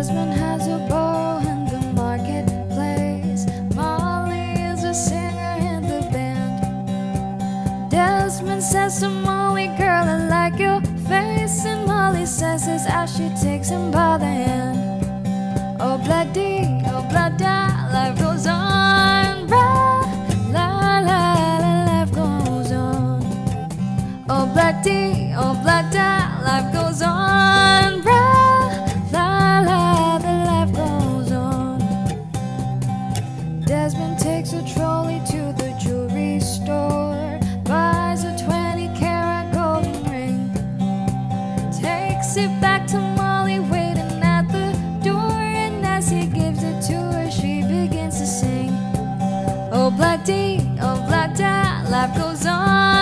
Desmond has a bow in the marketplace. Molly is a singer in the band. Desmond says to Molly, girl, I like your face. And Molly says this as she takes him by the hand. Oh bloody, life goes on. La la la, life goes on. Oh bloody, life goes on. La la, the life goes on. Desmond takes a trolley to the jewelry store, buys a 20-carat golden ring, takes it back to Molly waiting at the door, and as he gives it to her, she begins to sing. Oh bloody, life goes on.